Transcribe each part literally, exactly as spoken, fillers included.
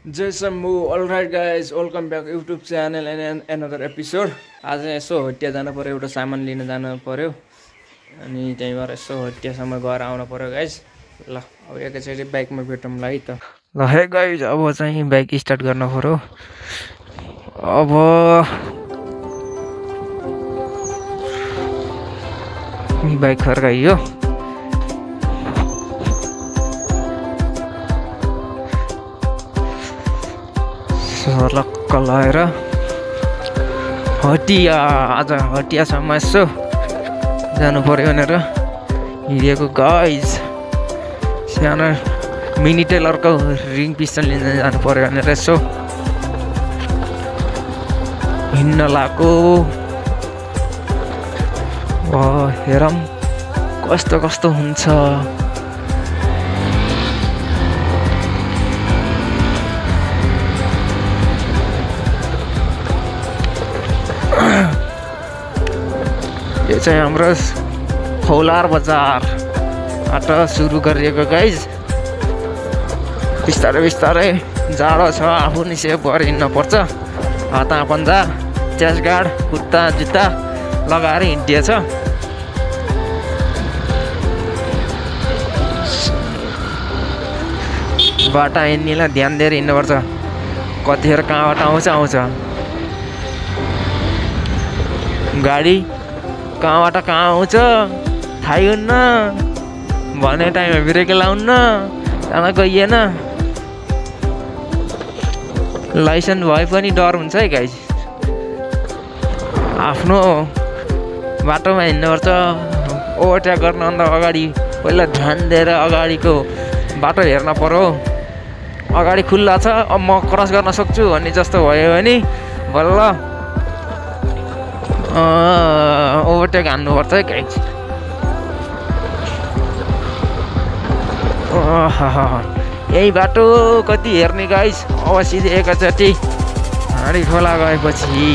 Jay Shambhu alright guys welcome back YouTube channel and another episode. आज यसो हटिया जानु पर्यो, एउटा सामान लिन जानु पर्यो अनि त्यहीँबाट यसो हटियासम्म गएर आउनु पर्यो गाइज। ल अब एकैचोटि बाइकमा भेटौँला है त। ल हे गाइज अब चाहिँ बाइक स्टार्ट गर्नु पर्यो। अब बाइक फर्काइयो। लक्क लगाएर हटिया आज हटियासम्म यसो जानु पर्यो भनेर हिँडेको गाइज। सानो मिनी टेलरको रिङ पिस्टन लिन जानु पर्यो भनेर यसो हिँड्न लाग्यो। हेरौँ कस्तो कस्तो हुन्छ। यो चाहिँ हाम्रो खौलार बजारबाट सुरु गरिएको गाइज। बिस्तारै बिस्तारै जाडो छ, आफू नि सेफ भएर हिँड्नुपर्छ। हाता पन्जा च्यास गार्ड खुट्टा जुत्ता लगाएर हिँडिएछ। बाटा हिँड्नेलाई ध्यान दिएर हिँड्नुपर्छ, कतिखेर कहाँबाट आउँछ आउँछ गाडी, कहाँबाट कहाँ आउँछ थाहै हुन्न। भने टाइममा ब्रेक लाउन्न, त्यहाँ गइएन। लाइसेन्स भए पनि डर हुन्छ है गाइज। आफ्नो बाटोमा हिँड्नुपर्छ। ओभरटेक गर्नुभन्दा अगाडि पहिला ध्यान दिएर अगाडिको बाटो हेर्न पर्यो। अगाडि खुल्ला छ, अब म क्रस गर्न सक्छु भन्ने जस्तो भयो भने बल्ल ओभरटेक हान्नुपर्छ है गाइज। यही बाटो कति हेर्ने गाइज। अब सिधै एकैचोटि हाँडी खोला गएपछि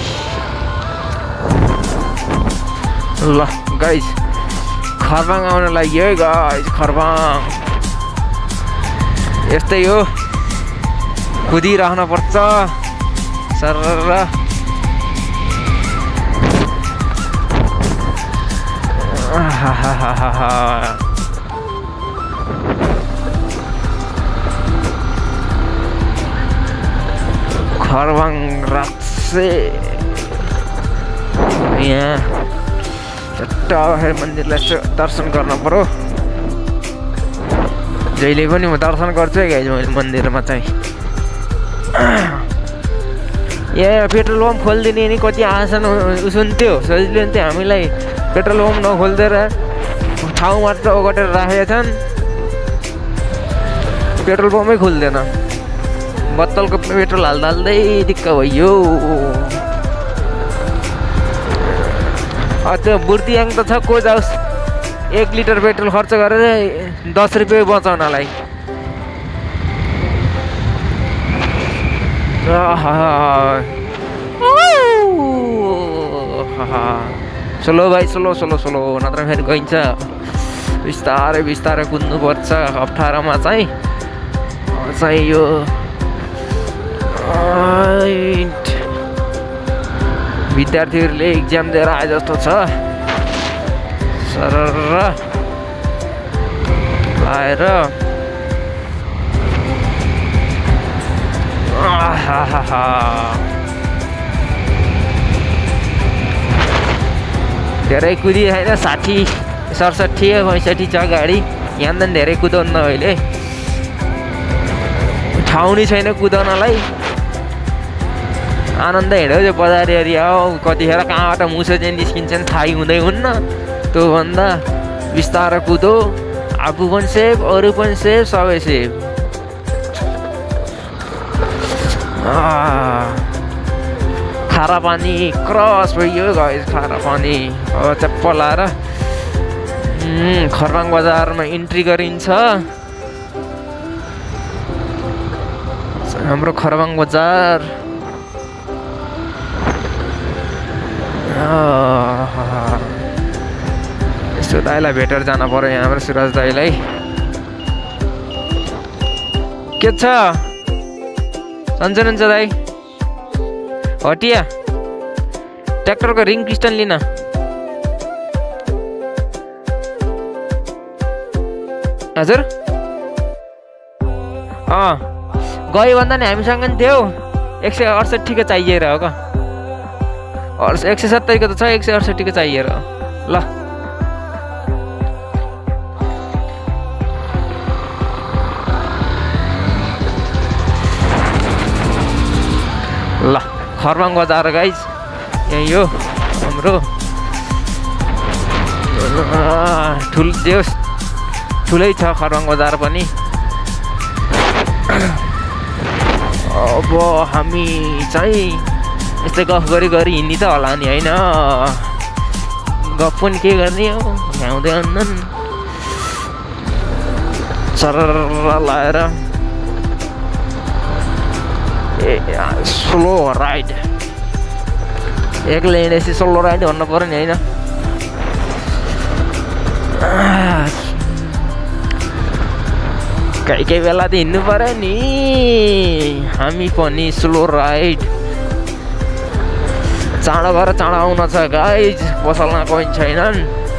ल गाइज खरबाङ आउन लाग्यो है गाइज। खरबाङ यस्तै हो, कुदिराख्नुपर्छ सर। खरबाङ राख्से यहाँ चट्ट मन्दिरलाई दर्शन गर्न पर्यो। जहिले पनि म दर्शन गर्छु है गाइज मैले मन्दिरमा चाहिँ। यहाँ पेट्रोल पम्प खोलिदिने नि कति आसान सुन्थ्यो, सजिलो हुन्थ्यो। हामीलाई पेट्रोल पम्प नखोलिदिएर ठाउँ मात्र ओगटेर राखेका छन्, पेट्रोल पम्पै खोल्दैन। बोतलको पेट्रोल हाल्दा हाल्दै दिक्क भइयो। त्यो बुर्तियाङ त छ, को जाओस् एक लिटर पेट्रोल खर्च गरेर दस रुपियाँ बचाउनलाई। स्लो भाइ स्लो स्लो स्लो नत्र फेरि गइन्छ। बिस्तारै बिस्तारै कुद्नुपर्छ अप्ठ्यारोमा चाहिँ चाहिँ यो विद्यार्थीहरूले इक्जाम दिएर आए जस्तो छ। सरर आएर धेरै कुदी छैन, साठी सडसठी पैँसठी छ गाडी। यहाँ त धेरै कुदाउनु अहिले, ठाउँ नै छैन कुदाउनलाई। आनन्द हिँड्यो बजार एरिया हो, कतिखेर कहाँबाट मुसो चाहिँ निस्किन्छन् थाहै हुँदै हुन्न। त्योभन्दा बिस्तारै कुदो, आफू पनि सेफ अरू पनि सेफ सबै सेफ। खारा पानी क्रस भयो गाइस, खारा पानी। अब चप्प लाएर खरबाङ बजारमा इन्ट्री गरिन्छ। हाम्रो खरबाङ बजार यसो दाइलाई भेटेर जानु पर्यो यहाँ हाम्रो सुरज दाइलाई। के छ हुन्छ हुन्छ दाइ हटिया ट्र्याक्टरको रिङ पिस्टन लिन हजुर अँ गयो भन्दा नि हामीसँग नि थियो एक सय अडसट्ठीको चाहिएर हो क्या एक सय सत्तरीको त छ एक सय अडसट्ठीको चाहिएर ल ल खरबाङ बजार गाइज यही हो हाम्रो ठुल देश ठुलै छ खरबाङ बजार पनि अब हामी चाहिँ यस्तै गफ गरी गरी हिँड्ने त होला नि होइन गफ पनि के गर्ने हो भ्याउँदै आउँदैन सरर लाएर ए स्लो राइड एक्लै हिँडेपछि स्लो राइड भन्नु पऱ्यो नि होइन कहीँ कहीँ बेला त हिँड्नु पऱ्यो नि हामी पनि स्लो राइड चाँडो गएर चाँडो आउन छ गाइज पसलमा कोही छैनन्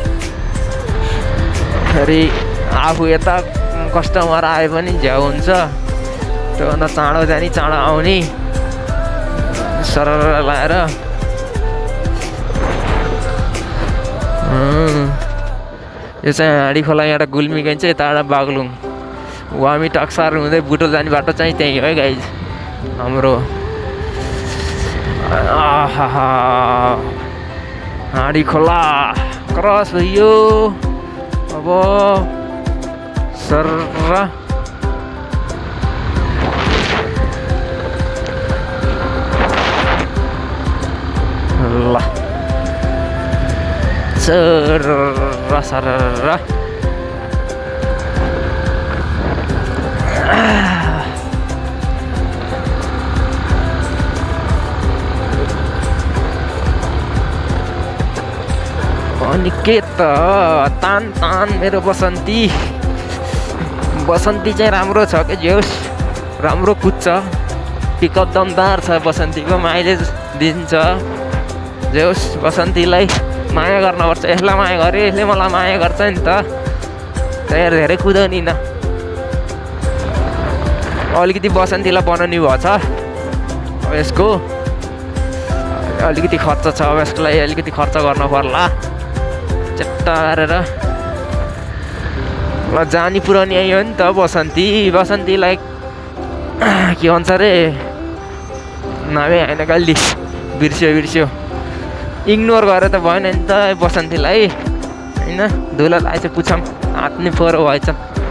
फेरि आफू यता कस्टमर आए पनि झ्याउ हुन्छ त्योभन्दा चाँडो जाने चाँडो आउने सरर लाएर यो चाहिँ हाँडी खोला यहाँबाट गुल्मी गइन्छ यताबाट बागलुङ वामी टक्सार हुँदै बुटोल जाने बाटो चाहिँ त्यही हो है गाइज हाम्रो हाँडी खोला क्रस भयो अब सर ल सर सर अनि के त तान तान मेरो बसन्ती बसन्ती चाहिँ राम्रो छ के जोस् राम्रो कुद्छ पिकअप दमदार छ बसन्तीको माइलेज दिन्छ जोस् बसन्तीलाई माया गर्नुपर्छ यसलाई माया गरे यसले मलाई माया गर्छ नि त त्यही धेरै कुदाउने न अलिकति बसन्तीलाई बनाउने भएछ यसको अलिकति खर्च छ अब यसको लागि अलिकति खर्च गर्नु पर्ला चट्टा गरेर ल जानी पुऱ्याउने आयो नि त बसन्ती बसन्तीलाई के भन्छ अरे नामै होइन कहिले बिर्स्यो बिर्स्यो इग्नोर गरेर त भएन नि त बसन्तीलाई होइन धुलो लागेछ पुछौँ हात नि फोहोर भएछ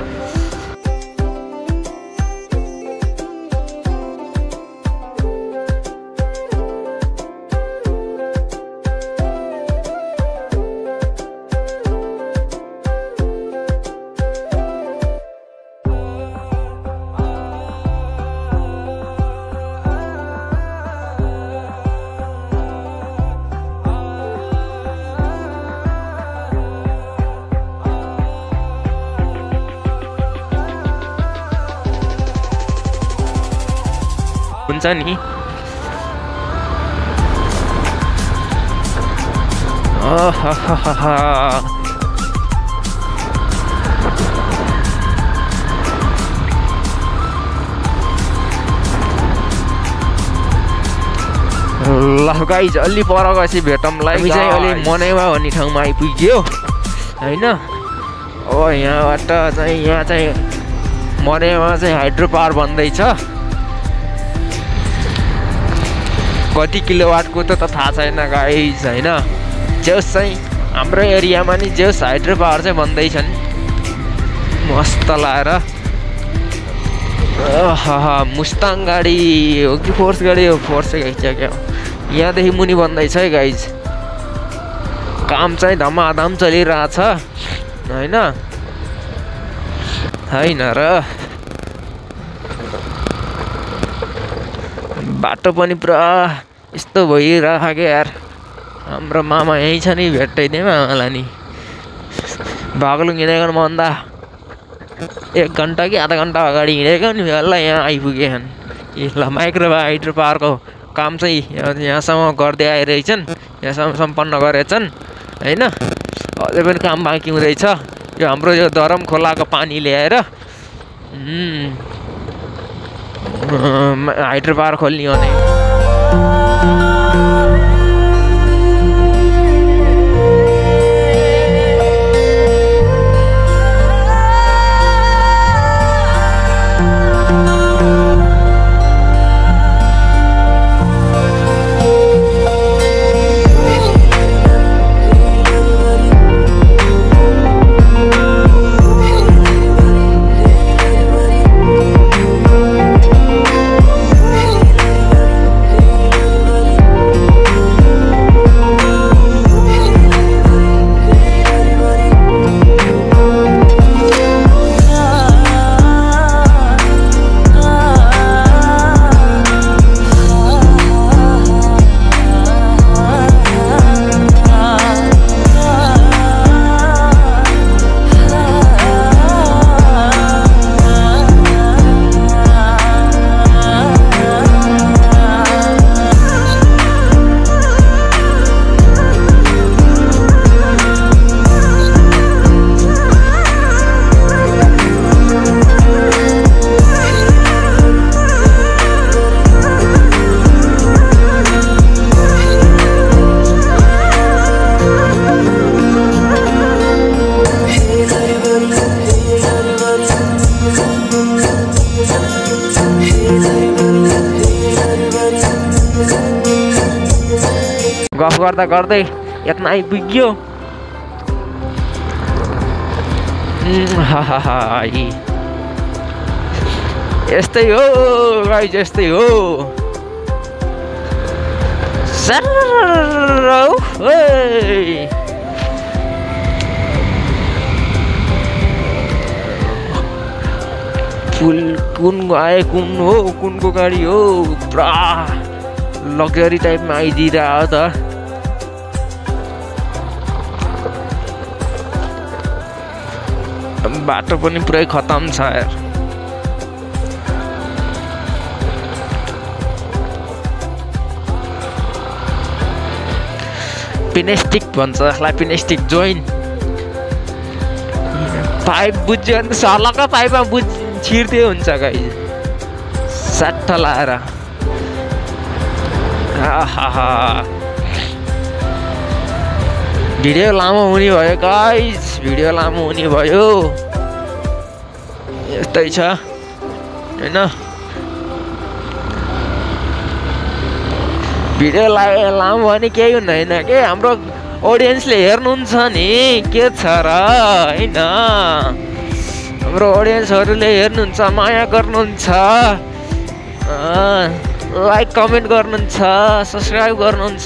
हुन्छ नि ल गाइज अलि पर गएपछि भेटौँला चाहिँ अलि मनाइवा भन्ने ठाउँमा आइपुग्यो होइन अब यहाँबाट चाहिँ यहाँ चाहिँ मनाइवा चाहिँ हाइड्रो पावर बन्दैछ कति किलोवाटको त थाहा छैन गाइज होइन जेस चाहिँ हाम्रो एरियामा नि जेस हाइड्रो पावर चाहिँ बन्दैछन् मस्त लाएर मुस्ताङ गाडी हो कि फोर्स गाडी हो फोर्स क्या क्या यहाँदेखि मुनि बन्दैछ है गाइज काम चाहिँ धमाधम चलिरहेछ होइन होइन र बाटो पनि पुरा यस्तो भइरहेको क्या यार हाम्रो मामा यहीँ छ नि भेट्टाइदिउँ मामालाई नि बागलुङ हिँडेको भन्दा एक घन्टा कि आधा घन्टा अगाडि हिँडेको नि बेला यहाँ आइपुगेछन् ए ल माइक्रो हाइड्रो पावरको काम चाहिँ यहाँसम्म गर्दै आइरहेछन्, यहाँसम्म सम्पन्न गरेछन् होइन। अझै पनि काम बाँकी हुँदैछ। यो हाम्रो यो दरम खोलाको पानी ल्याएर हाइड्रो पावर खोल्ने हो नै। गफ गर्दा गर्दै यत्न आइपुग्यो। यस्तै हो गाइज, यस्तै हो। फुल कुन आए कुन हो, कुनको गाडी हो, पुरा लग्जरी टाइपमा आइदिरहेको त। बाटो पनि पुरै खतम छ यार। पिनेस्टिक भन्छ यसलाई, पिनेस्टिक जोइन। पाइप बुझ्यो भने सलक्क पाइपमा बुझ छिर्दै हुन्छ गाइज, सट्ट लाएर। भिडियो लामो हुने भयो गाइज, भिडियो लामो हुने भयो। यस्तै छ होइन। भिडियो ला लामो भने केही हुँदैन के, हाम्रो ऑडियन्सले हेर्नुहुन्छ नि के छ र हैन। हाम्रो ऑडियन्सहरुले हेर्नुहुन्छ, माया गर्नुहुन्छ, लाइक कमेन्ट गर्नुहुन्छ, सब्स्क्राइब गर्नुहुन्छ।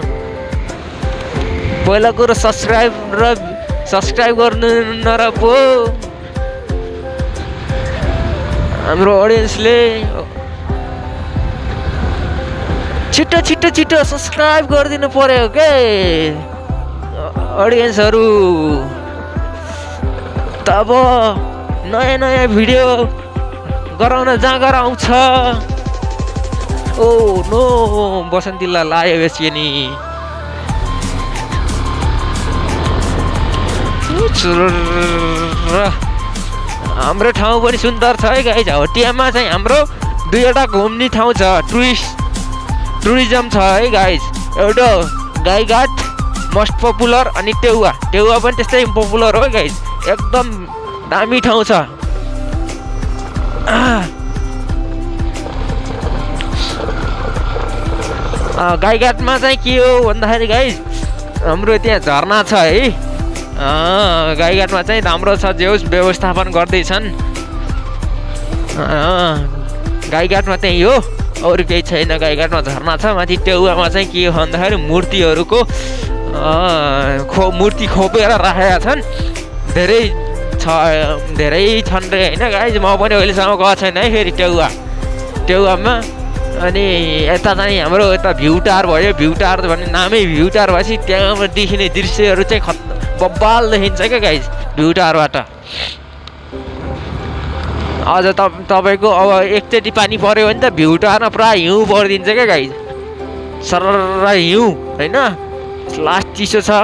पहिला कुरो सब्स्क्राइब र सब्स्क्राइब गर्नु न र पो हाम्रो ऑडियन्सले छिटो छिटो छिटो सब्स्क्राइब गरिदिनु पर्यो के ऑडियन्सहरु। तब नयाँ नयाँ भिडियो गराउन जाँगर आउँछ। ओ नो बसन्तीलाई लायो बेसियो नि। हाम्रो ठाउँ पनि सुन्दर छ है गाइज। हटियामा चाहिँ हाम्रो दुईवटा घुम्ने ठाउँ छ, टुरिस्ट टुरिज्म छ है गाइज। एउटा गाईघाट मोस्ट पपुलर, अनि टेउवा टेउवा पनि त्यस्तै पपुलर हो गाइज। एकदम दामी ठाउँ छ। गाईघाटमा चाहिँ के हो भन्दाखेरि गाइज हाम्रो त्यहाँ झरना छ है। गाईघाटमा चाहिँ राम्रो छ, जे होस् व्यवस्थापन गर्दैछन्। गाईघाटमा त्यही हो, अरू केही छैन। गाईघाटमा झरना छ। माथि टेउवामा चाहिँ के हो भन्दाखेरि मूर्तिहरूको खो मूर्ति खोपेर राखेका छन्। धेरै छ, धेरै छन् रे होइन गाइज। म पनि अहिलेसम्म गएको छैन है फेरि टेउवा टेउवामा। अनि यता चाहिँ हाम्रो यता भ्यू टावर भयो। भ्यू टावर भन्ने नामै भ्यू टावर भएपछि त्यहाँ देखिने दृश्यहरू चाहिँ खत बब्बाल देखिन्छ क्या गाइज भ्यू टावरबाट। अझ त तपाईँको अब एकचोटि पानी पऱ्यो भने त भ्यू टारमा पुरा हिउँ परिदिन्छ क्या गाइज सरर हिउँ होइन लास्ट चिसो छ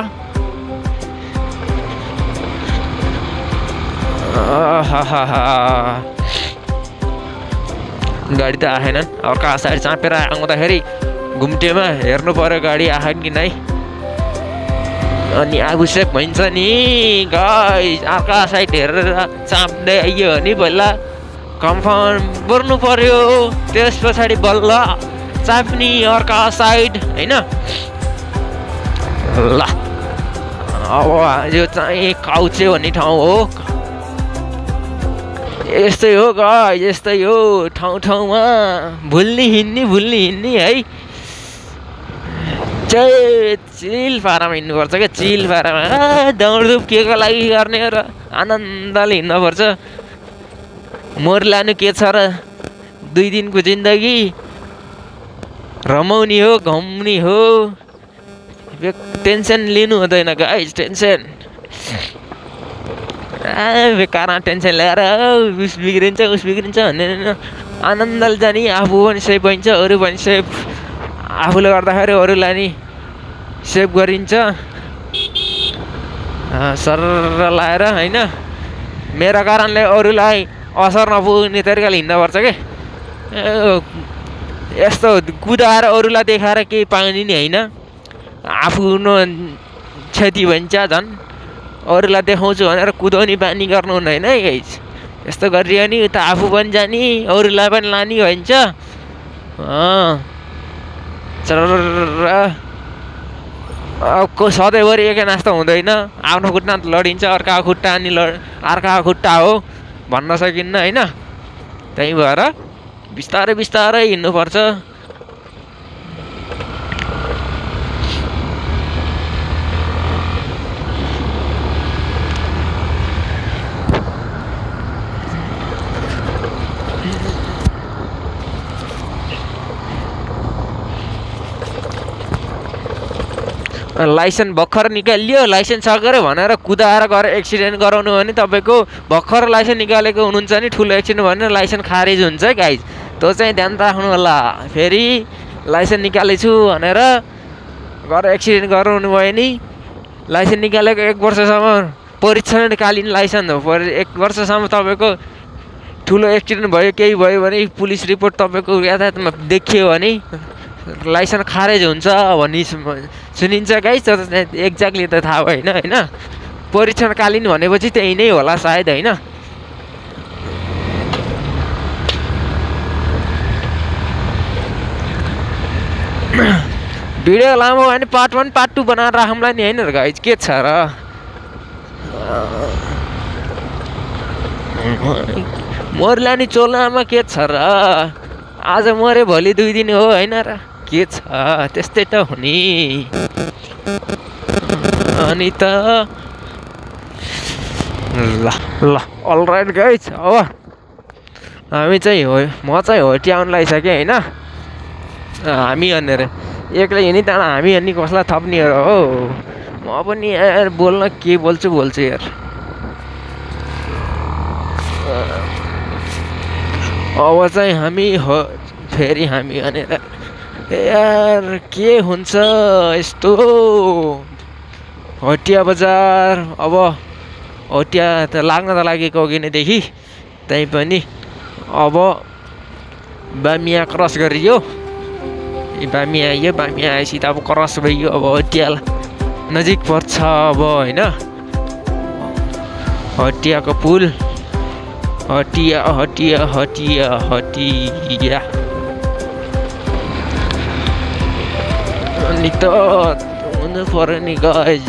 गाडी त आएनन् अर्का साइड चापेर आउँदाखेरि घुम्टेमा हेर्नु पर्यो गाडी आएन कि नै अनि आगो सेप भइन्छ नि गाइस अर्का साइड हेरेर चाप्दै आइयो भने बल्ल कन्फर्म गर्नु पर्यो त्यस पछाडि बल्ल चाप्ने अर्का साइड होइन ल अब यो चाहिँ काउचे भन्ने ठाउँ हो यस्तै हो गाइस यस्तै हो ठाउँ ठाउँमा भुल्ने हिँड्ने भुल्ने हिँड्ने है चाहिँ चिल पारामा हिँड्नुपर्छ क्या चिल पारामा दौडधुप के को लागि गर्ने र आनन्दले हिँड्नुपर्छ मोर लानु के छ र दुई दिनको जिन्दगी रमाउने हो घुम्ने हो टेन्सन लिनु हुँदैन गाइस टेन्सन बेकारमा टेन्सन ल्याएर उस बिग्रिन्छ उस बिग्रिन्छ भन्ने आनन्दले जाने आफू पनि सेफ भइन्छ अरू पनि सेफ आफूले गर्दाखेरि अरूलाई नि सेभ गरिन्छ सरर लाएर होइन मेरो कारणले अरूलाई असर नपुग्ने तरिकाले हिँड्नुपर्छ के यस्तो कुदाएर अरूलाई देखाएर केही पाउने नि होइन आफ्नो क्षति भइन्छ झन् अरूलाई देखाउँछु भनेर कुदाउने बानी गर्नु हुँदैन है गाइस यस्तो गरियो नि त आफू पनि जाने अरूलाई पनि लाने भइन्छ को सधैँभरि एकै नास्ता हुँदैन आफ्नो खुट्टा लडिन्छ अर्काको खुट्टा अनि ल अर्काको खुट्टा हो भन्न सकिन्न होइन त्यही भएर बिस्तारै बिस्तारै हिँड्नुपर्छ लाइसेन्स भर्खर निकालियो लाइसेन्स सकेर भनेर कुदाएर गएर एक्सिडेन्ट गराउनु भने तपाईँको भर्खर लाइसेन्स निकालेको हुनुहुन्छ नि ठुलो एक्सिडेन्ट भनेर लाइसेन्स खारेज हुन्छ है गाइज त्यो चाहिँ ध्यान राख्नु होला फेरि लाइसेन्स निकालेको छु भनेर गएर एक्सिडेन्ट गराउनु भयो नि लाइसेन्स निकालेको एक वर्षसम्म परीक्षणकालीन लाइसेन्स हो पर एक वर्षसम्म तपाईँको ठुलो एक्सिडेन्ट भयो केही भयो भने पुलिस रिपोर्ट तपाईँको यातायातमा देखियो भने लाइसेन्स खारेज हुन्छ भन्ने सुनिन्छ गाइस तर एक्ज्याक्टली त थाहा भएन होइन परीक्षणकालीन भनेपछि त्यही नै होला सायद होइन भिडियो लामो भयो भने पार्ट वान पार्ट टू बनाएर राखौँला नि होइन र गाइस के छ र मरला नि चोलामा के छ र आज मरे भोलि दुई दिन हो होइन र के छ त्यस्तै त हो नि अनि त ल ल अलराइट गाइस अब हामी चाहिँ हो म चाहिँ होटी आउनु लागिसकेँ होइन हामी भनेर एक्लै हिँड्ने त्यहाँबाट हामी हिँड्ने कसलाई थप्ने हो म पनि यार बोल्न के बोल्छु बोल्छु यार अब चाहिँ हामी हो फेरि हामी भनेर यार के हुन्छ यस्तो हटिया बजार अब हटिया त लाग्न त लागेको अघिनैदेखि त्यही पनि अब बामिया क्रस गरियो बामिया आइयो बामिया आएपछि त अब क्रस भइयो अब हटिया नजिक पर्छ अब होइन हटियाको पुल हटिया हटिया हटिया हटिया अनि त हुनु पर्यो नि गाइस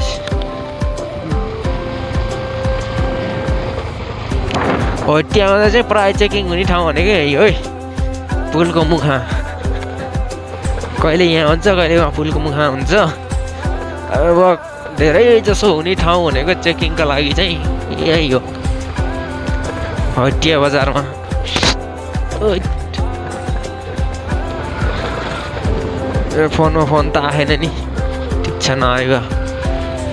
हटियामा चाहिँ प्राय चेकिङ हुने ठाउँ भनेको यही हो पुलको मुखमा कहिले यहाँ हुन्छ कहिले उहाँ पुलको मुखमा हुन्छ अब धेरै जसो हुने ठाउँ भनेको चेकिङको लागि चाहिँ यही हो हटिया बजारमा फोनमा फोन त आएन नि ठिक छ नआयो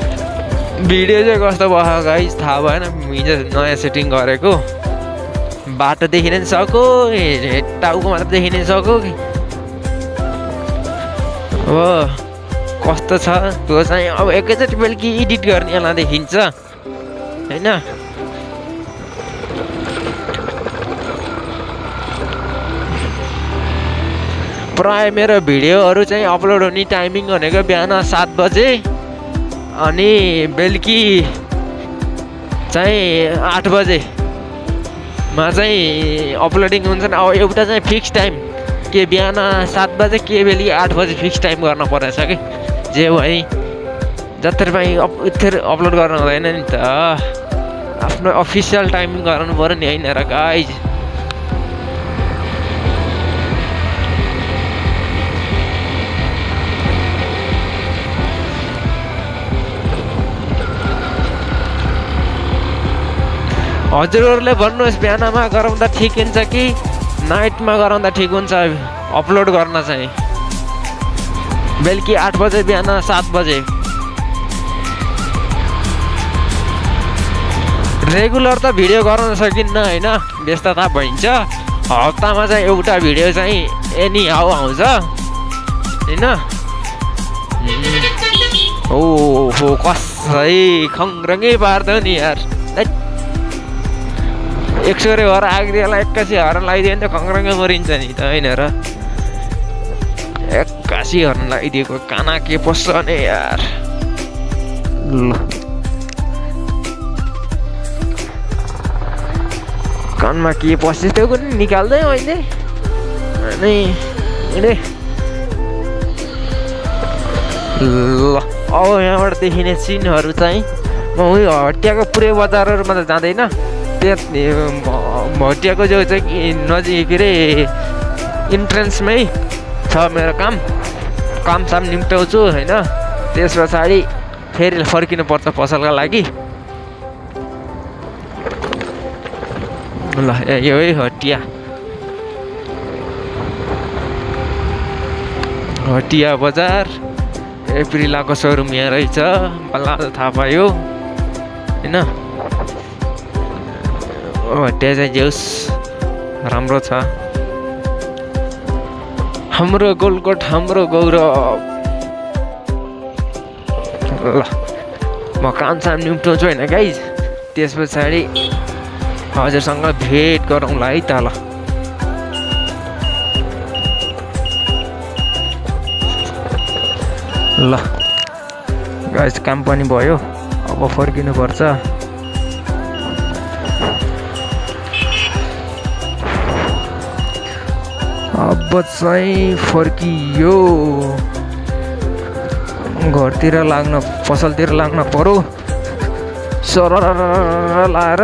भिडियो चाहिँ कस्तो भयो गाइस थाहा भएन हिजो नयाँ सेटिङ गरेको बाटो देखिन नि सको टाउको मात्र देखिन नि सको हो कस्तो छ त्यो चाहिँ अब एकैचोटि बेलुकी एडिट गर्नेलाई देखिन्छ होइन। प्राय मेरो भिडियोहरू चाहिँ अपलोड हुने टाइमिङ भनेको बिहान सात बजे अनि बेलुकी चाहिँ आठ बजेमा चाहिँ अपलोडिङ हुन्छ। अब एउटा चाहिँ फिक्स टाइम के बिहान सात बजे के बेलुकी आठ बजे फिक्स टाइम गर्न परेछ कि जे भए जत्र पनि अप यत्रो अपलोड गर्नु हुँदैन नि त आफ्नो अफिसियल टाइमिङ गराउनु पऱ्यो नि होइन र गाइज। हजुरहरूले भन्नुहोस् बिहानमा गराउँदा ठिक हुन्छ कि नाइटमा गराउँदा ठिक हुन्छ अपलोड गर्न चाहिँ बेलुकी आठ बजे बिहान सात बजे। रेगुलर त भिडियो गराउन सकिन्न होइन व्यस्तता भइन्छ। हप्तामा चाहिँ एउटा भिडियो चाहिँ एनी हाउ आउँछ होइन। ओ हो कसै खङ्ग्रङ्गै पार्दैन नि यार एक सौ रे हर आगिदिएला एक्कासी हर्न लगाइदियो भने त खङ्ग्रङ्गै मरिन्छ नि त होइन र। एक्कासी हर्न लगाइदिएको काना के पस्छ नि यार। ल कानमा के पस्छ त्यो पनि निकाल्दै अहिले अनि ल अब यहाँबाट देखिने सिनहरू चाहिँ म उयो हटियाको पुरै बजारहरूमा त जाँदैन भटियाको जो चाहिँ नजिक के अरे इन्ट्रेन्समै छ मेरो काम काम साम निम्टाउँछु होइन। त्यस पछाडि फेरि फर्किनु पर्छ पसलका लागि। ल यो है हटिया हटिया बजार एप्रिलाको सोरुम यहाँ रहेछ बल्ल थाहा पायो होइन। हटिया चाहिँ जेउस राम्रो छ हाम्रो गोलकोट हाम्रो गौरव। ल म काम साम निम्टाउँछु होइन गाइज त्यस पछाडि हजुरसँग भेट गरौँला है त। ल ल गाइज काम पनि भयो अब फर्किनु पर्छ। अब चाहिँ फर्कियो घरतिर लाग्न पसलतिर लाग्न पर्यो सरर लाएर।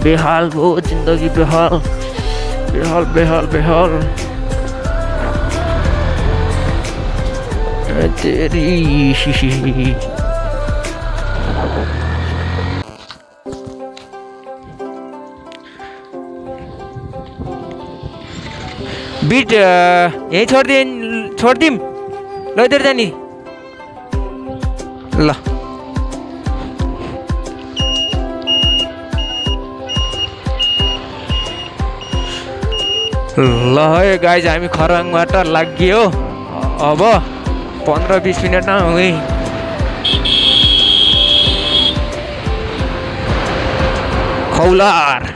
बेहाल भयो जिन्दगी बेहाल बेहाल बेहाल बेहाल तेरी बिट यही छोडिदिए छोडिदिउँ लैतिर जाने ल ल है गाइज हामी खरङबाट लाग्यो अब पन्ध्र बिस मिनटमा है खौलार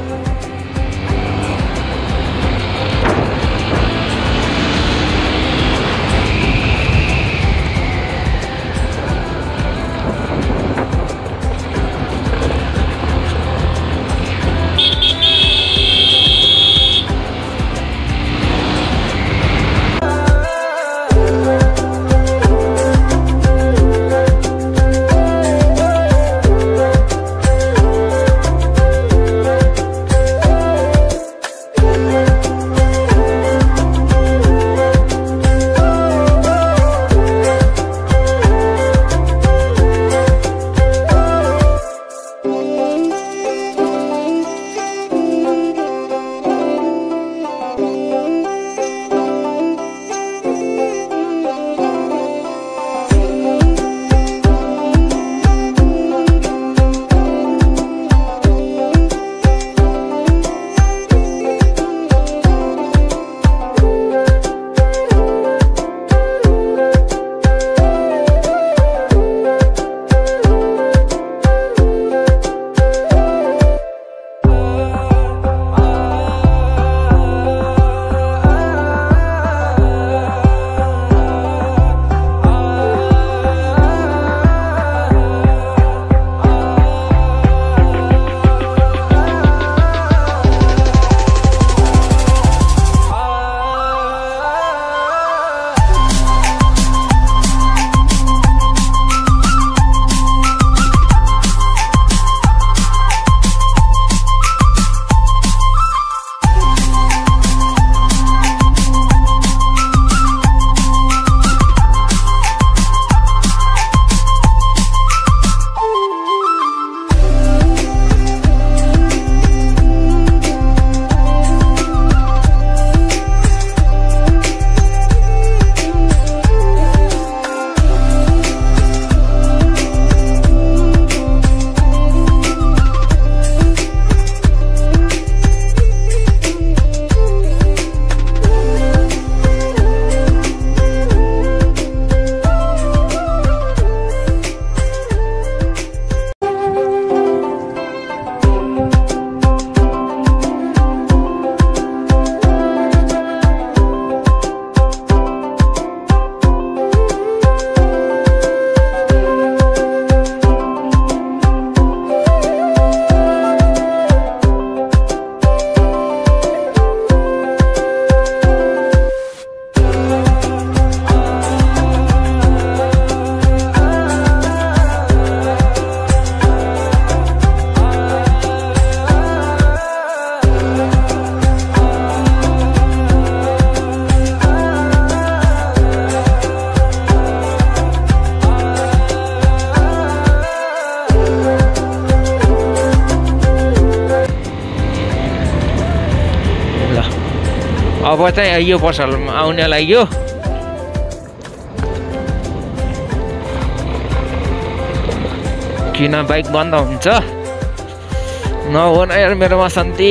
अब चाहिँ यो पसलमा आउनेलाई यो किन बाइक बन्द हुन्छ नहो न यार मेरोमा शान्ति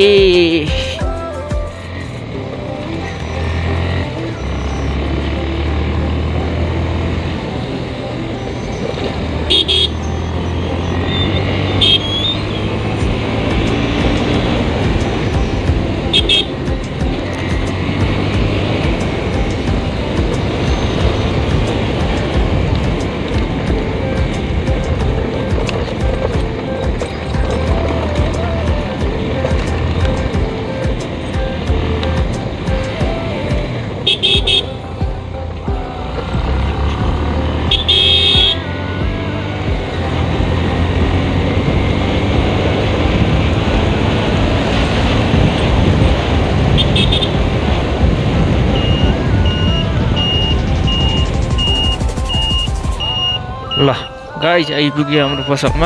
ल गाइस आइपुग्यो हाम्रो पसलमा।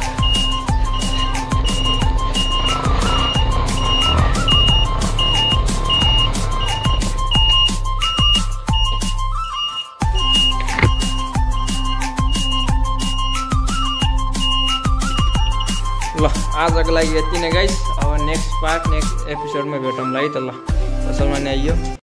ल आजको लागि यति नै गाइस। अब नेक्स्ट पार्ट नेक्स्ट एपिसोडमा भेटौँला है त। ल पसलमा नै आइयो।